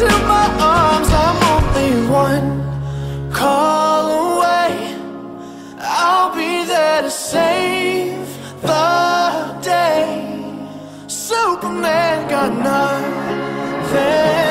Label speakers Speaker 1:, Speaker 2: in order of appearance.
Speaker 1: into my arms. I'm only one call away. I'll be there to save the day. Superman got nothing